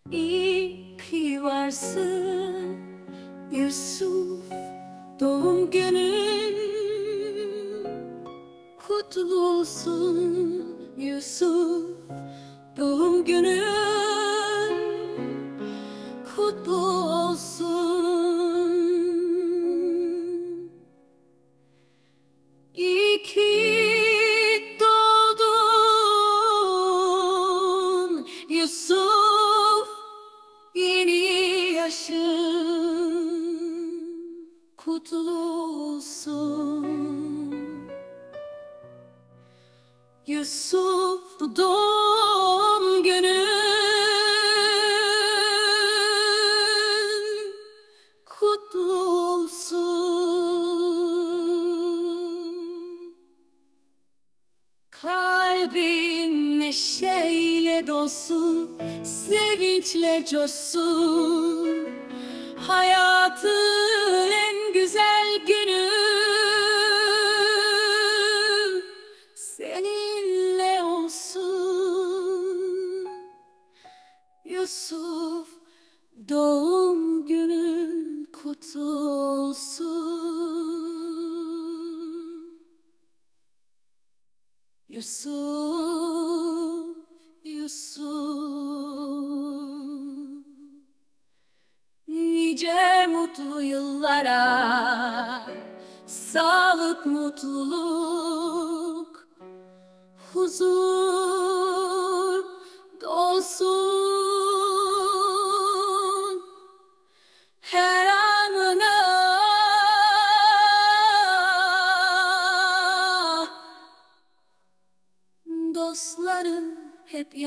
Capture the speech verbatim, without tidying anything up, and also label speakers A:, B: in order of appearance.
A: İyi ki varsın Yusuf, doğum günün kutlu olsun Yusuf, doğum günün kutlu olsun. İyi ki doğdun Yusuf, yeni yaşın kutlu olsun. Yusuf, doğum günün kutlu olsun. Kalbin neşeyle dolsun, sevinçle coşsun. Hayatın en güzel günü seninle olsun. Yusuf, doğum günün kutlu olsun. Yusuf, Yusuf, nice mutlu yıllara, sağlık, mutluluk, huzur dolsun her anına. Dostların hep